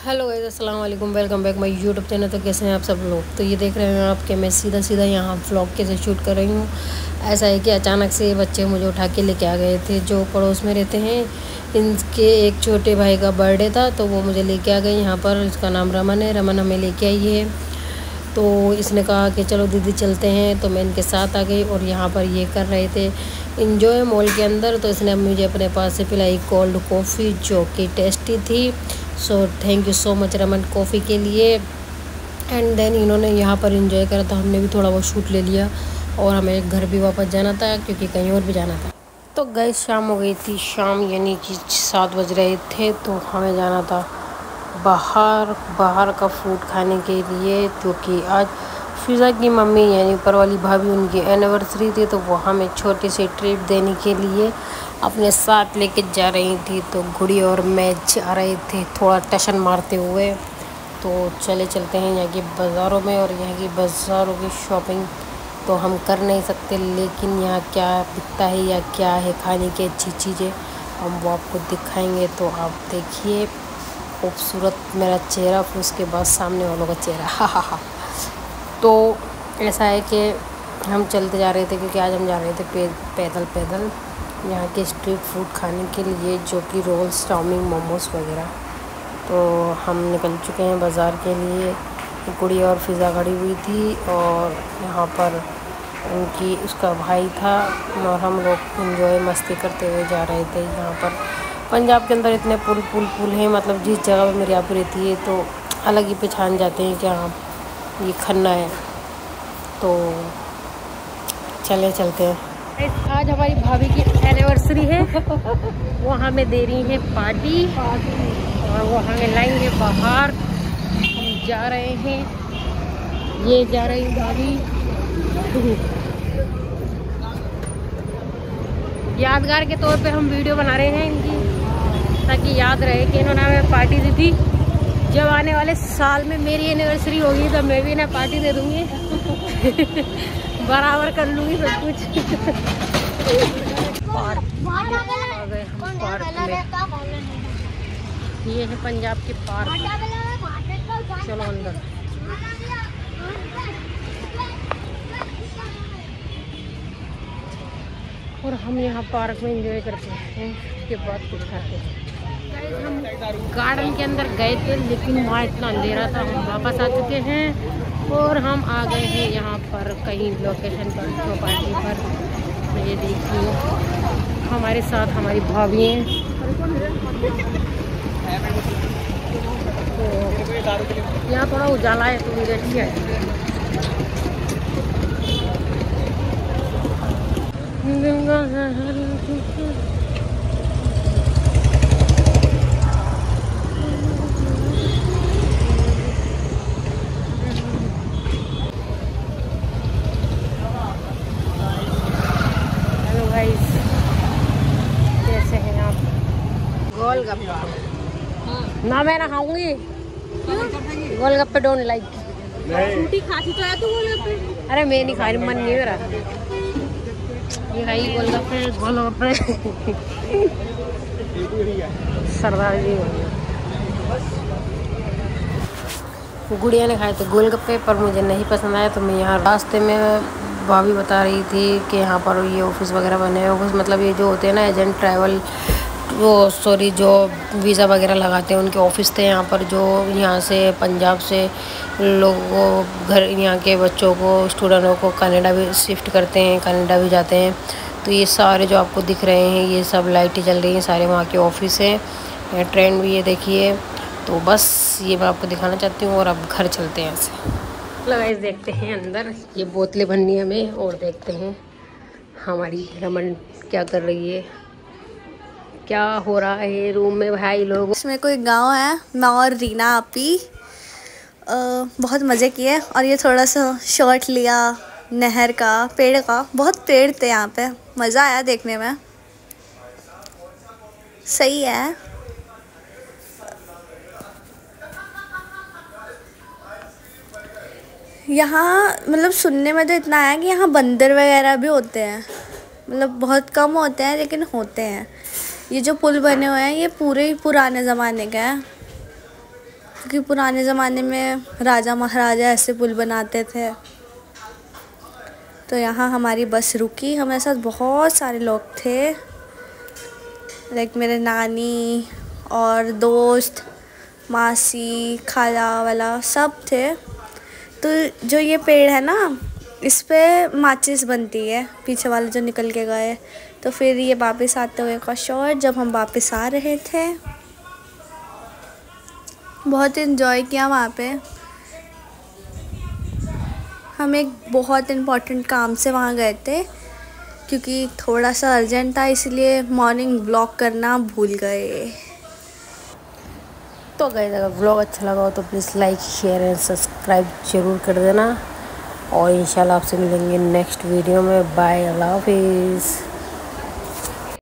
Hello guys, अस्सलाम वालेकुम। Welcome back my YouTube channel. तो कैसे हैं आप सब लोग। तो ये देख रहे हैं आप कि मैं सीधा यहाँ व्लॉग कैसे शूट कर रही हूँ। ऐसा है कि अचानक से बच्चे मुझे उठा के लेके आ गए थे, जो पड़ोस में रहते हैं। इनके एक छोटे भाई का बर्थडे था, तो वो मुझे लेके आ गए यहाँ पर। इसका नाम रमन है। रमन हमें लेके आई है, तो इसने कहा कि चलो दीदी चलते हैं। तो मैं इनके साथ आ गई और यहाँ पर ये कर रहे थे इंजॉय मॉल के अंदर। तो इसने मुझे अपने पास से पिलाई कोल्ड कॉफ़ी, जो कि टेस्टी थी। So thank you so much Raman coffee के लिए। एंड देन इन्होंने यहाँ पर इंजॉय करा, तो हमने भी थोड़ा बहुत शूट ले लिया। और हमें घर भी वापस जाना था, क्योंकि कहीं और भी जाना था। तो गई शाम हो गई थी, शाम यानी कि 7 बज रहे थे। तो हमें जाना था बाहर का फूड खाने के लिए, क्योंकि आज फिज़ा की मम्मी यानी ऊपर वाली भाभी, उनकी एनिवर्सरी थी। तो वो हमें छोटी सी ट्रिप देने के लिए अपने साथ लेके जा रही थी। तो गुड़ी और मैं जा रहे थे थोड़ा टशन मारते हुए। तो चलते हैं यहाँ के बाज़ारों में, और यहाँ की बाज़ारों की शॉपिंग तो हम कर नहीं सकते, लेकिन यहाँ क्या बिकता है या क्या है खाने की अच्छी चीज़ें, हम वो आपको दिखाएंगे। तो आप देखिए खूबसूरत मेरा चेहरा, फिर उसके बाद सामने वालों का चेहरा। हा। तो ऐसा है कि हम चलते जा रहे थे, क्योंकि आज हम जा रहे थे पैदल यहाँ के स्ट्रीट फूड खाने के लिए, जो कि रोल्स, चाउमीन, मोमोज़ वगैरह। तो हम निकल चुके हैं बाज़ार के लिए। गुड़ी और फिज़ा खड़ी हुई थी, और यहाँ पर उनकी उसका भाई था, और हम लोग एंजॉय मस्ती करते हुए जा रहे थे। यहाँ पर पंजाब के अंदर इतने पुल हैं, मतलब जिस जगह पर मेरी आप रहती है तो अलग ही पहचान जाते हैं कि हाँ ये खन्ना है। तो चलते हैं। आज हमारी भाभी की एनिवर्सरी है। वो हमें दे रही है पार्टी, और वो हमें लाएंगे बाहर। हम जा रहे हैं, ये जा रही भाभी। यादगार के तौर पे हम वीडियो बना रहे हैं इनकी, ताकि याद रहे कि इन्होंने हमें पार्टी दी थी। जब आने वाले साल में मेरी एनिवर्सरी होगी, तो मैं भी इन्हें पार्टी दे दूँगी। बराबर कर लूँगी सब कुछ। पार्क आ गए हम पार्क में। ये है पंजाब के पार्क। चलो अंदर। और हम यहाँ पार्क में एंजॉय करते हैं, उसके बाद कुछ खाते हैं। हम गार्डन के अंदर गए थे, लेकिन वहाँ इतना अंधेरा था, हम वापस आ चुके हैं। और हम आ गए हैं यहाँ पर कहीं लोकेशन पर, चौपाटी पर। तो ये देखिए हमारे साथ हमारी भाभी हैं। तो यहाँ थोड़ा उजाला है, तो मुझे अच्छी है। हेलो गाइस, कैसे हैं आप। गोलगप्पा ना मैं ना खाऊंगी। गोलगप्पे डोंट लाइक। छुट्टी खाती तो है तू गोलगप्पे। अरे मैं नहीं खा रही, मन नहीं मेरा। ये खाई गोलगप्पे सरदार जी। गुड़िया ने खाए थे गोलगप्पे, पर मुझे नहीं पसंद आया। तो मैं यहाँ रास्ते में भाभी बता रही थी कि यहाँ पर ये ऑफिस वगैरह बने हैं। ऑफिस मतलब ये जो होते हैं ना, एजेंट ट्रैवल, जो वीज़ा वगैरह लगाते हैं, उनके ऑफिस थे यहाँ पर। जो यहाँ से पंजाब से लोगों घर, यहाँ के बच्चों को, स्टूडेंटों को कनाडा भी शिफ्ट करते हैं, कनाडा भी जाते हैं। तो ये सारे जो आपको दिख रहे हैं, ये सब लाइटें चल रही हैं, सारे वहाँ के ऑफिस हैं। ट्रेन भी ये देखिए। तो बस ये मैं आपको दिखाना चाहती हूँ, और अब घर चलते हैं ऐसे। गाइस देखते हैं अंदर, ये बोतलें भरनी है हमें, और देखते हैं हमारी रमन क्या कर रही है, क्या हो रहा है रूम में भाई लोग। इसमें कोई गांव है, मैं और रीना आपी बहुत मज़े किए। और ये थोड़ा सा शॉट लिया नहर का, पेड़ का। बहुत पेड़ थे यहाँ पे, मज़ा आया देखने में। सही है। यहाँ मतलब सुनने में तो इतना आया कि यहाँ बंदर वगैरह भी होते हैं। मतलब बहुत कम होते हैं लेकिन होते हैं। ये जो पुल बने हुए हैं ये पूरे ही पुराने ज़माने का है। क्योंकि पुराने ज़माने में राजा महाराजा ऐसे पुल बनाते थे। तो यहाँ हमारी बस रुकी, हमारे साथ बहुत सारे लोग थे, लाइक मेरे नानी और दोस्त, मासी, खाला वाला सब थे। तो जो ये पेड़ है ना, इस पे माचिस बनती है, पीछे वाले जो निकल के गए। तो फिर ये वापस आते हुए का शॉट जब हम वापस आ रहे थे, बहुत इन्जॉय किया वहाँ पे। हम एक बहुत इम्पोर्टेंट काम से वहाँ गए थे, क्योंकि थोड़ा सा अर्जेंट था, इसलिए मॉर्निंग व्लॉग करना भूल गए। तो गाइस अगर व्लॉग अच्छा लगा हो तो please like share and subscribe ज़रूर कर देना, और इंशाल्लाह आपसे मिलेंगे नेक्स्ट वीडियो में। बाय, अल्लाह हाफिज़।